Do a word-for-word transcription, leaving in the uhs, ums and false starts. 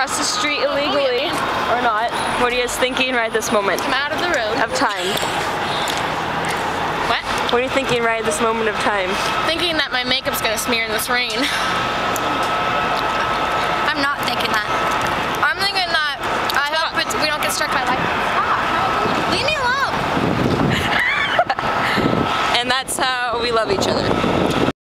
across the street illegally, oh, yeah. or not. What are you guys thinking right at this moment? I'm out of the road. Of time. What? What are you thinking right at this moment of time? Thinking that my makeup's gonna smear in this rain. I'm not thinking that. I'm thinking that I hope it's, we don't get struck by lightning. Ah, leave me alone. And that's how we love each other.